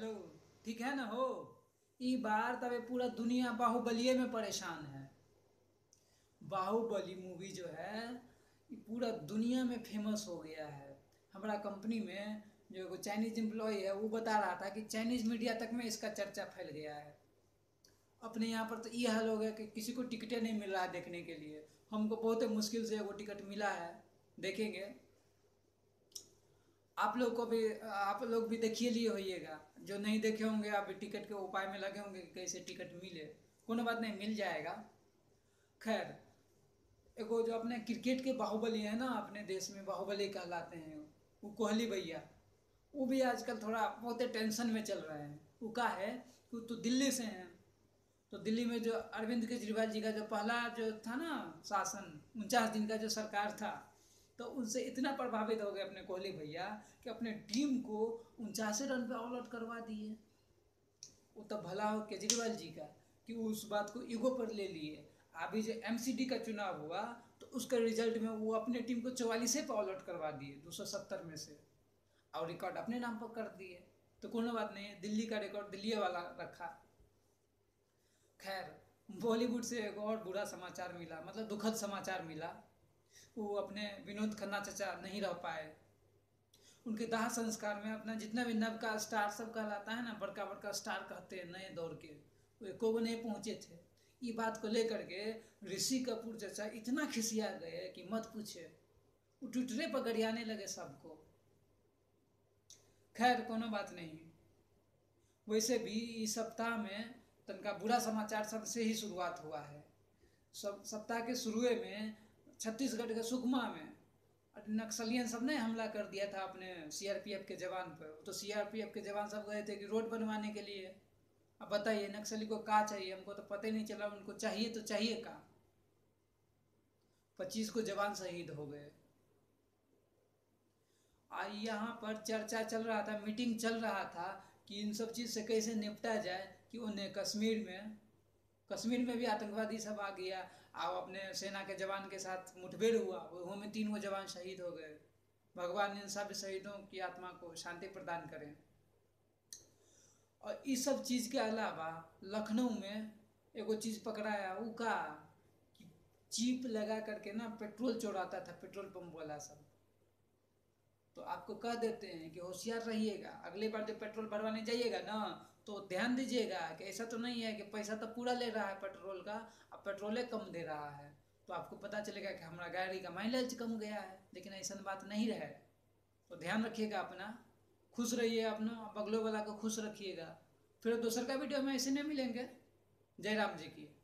Hello. ठीक है ना हो। ई बार तबे पूरा दुनिया बाहुबलिये में परेशान है। बाहुबली मूवी जो है ये पूरा दुनिया में फेमस हो गया है। हमारा कंपनी में जो एगो चाइनीज एम्प्लॉय है वो बता रहा था कि चाइनीज मीडिया तक में इसका चर्चा फैल गया है। अपने यहाँ पर तो ये हाल हो गया कि किसी को टिकटें नहीं मिल रहा है देखने के लिए। हमको बहुत मुश्किल से एगो टिकट मिला है, देखेंगे। आप लोग भी देखिए लिए होइएगा। जो नहीं देखे होंगे आप भी टिकट के उपाय में लगे होंगे कि कैसे टिकट मिले। कोनो बात नहीं, मिल जाएगा। खैर, एगो जो अपने क्रिकेट के बाहुबली है ना, अपने देश में बाहुबली कहलाते हैं वो कोहली भैया। वो भी आजकल थोड़ा बहुत टेंशन में चल रहे हैं। वो का है कि वो तो दिल्ली से हैं। तो दिल्ली में जो अरविंद केजरीवाल जी का जो पहला जो था ना शासन, 49 दिन का जो सरकार था, तो उनसे इतना प्रभावित हो गए अपने कोहली भैया कि अपने टीम को 49 रन पे ऑल आउट करवा दिए। वो तो भला हो केजरीवाल जी का कि वो उस बात को ईगो पर ले लिए। अभी जो एमसीडी का चुनाव हुआ तो उसका रिजल्ट में वो अपने टीम को 44 पे ऑल आउट करवा दिए 270 में से, और रिकॉर्ड अपने नाम पर कर दिए। तो कोनो बात नहीं है, दिल्ली का रिकॉर्ड दिल्ली वाला रखा। खैर, बॉलीवुड से एक और बुरा समाचार मिला, मतलब दुखद समाचार मिला। वो अपने विनोद खन्ना चाचा नहीं रह पाए। उनके दाह संस्कार में अपना जितना भी नव का स्टार सब कहलाता है ना, बड़का बड़का स्टार कहते हैं नए दौर के, वो एको नहीं पहुँचे थे। ये बात को लेकर के ऋषि कपूर चाचा इतना खिसिया गए कि मत पूछे। वो ट्विटरे पर गरियाने लगे सबको। खैर, कोनो बात नहीं। वैसे भी इस सप्ताह में तनका बुरा समाचार सबसे ही शुरुआत हुआ है। सब सप्ताह के शुरुए में छत्तीसगढ़ के सुकमा में नक्सलियन सब ने हमला कर दिया था अपने सीआरपीएफ के जवान पर। तो सीआरपीएफ के जवान सब गए थे कि रोड बनवाने के लिए। अब बताइए नक्सली को क्या चाहिए, हमको तो पता ही नहीं चला। उनको चाहिए तो चाहिए क्या। 25 को जवान शहीद हो गए। यहाँ पर चर्चा चल रहा था, मीटिंग चल रहा था कि इन सब चीज़ से कैसे निपटा जाए। कि उन्हें कश्मीर में भी आतंकवादी सब आ गया और अपने सेना के जवान के साथ मुठभेड़ हुआ, वो में 3 जवान शहीद हो गए। भगवान इन सब शहीदों की आत्मा को शांति प्रदान करें। और इस सब चीज़ के अलावा लखनऊ में एगो चीज़ पकड़ाया, वो का कि चिप लगा करके ना पेट्रोल चोराता था, पेट्रोल पंप वाला सब। तो आपको कह देते हैं कि होशियार रहिएगा, अगली बार जब पेट्रोल भरवाने जाइएगा ना तो ध्यान दीजिएगा कि ऐसा तो नहीं है कि पैसा तो पूरा ले रहा है पेट्रोल का, अब पेट्रोले कम दे रहा है। तो आपको पता चलेगा कि हमारा गाड़ी का माइलेज कम गया है, लेकिन ऐसा बात नहीं रहे। तो ध्यान रखिएगा अपना, खुश रहिए, अपना बगलों वाला को खुश रखिएगा। फिर दूसर का वीडियो में ऐसे नहीं मिलेंगे। जय राम जी की।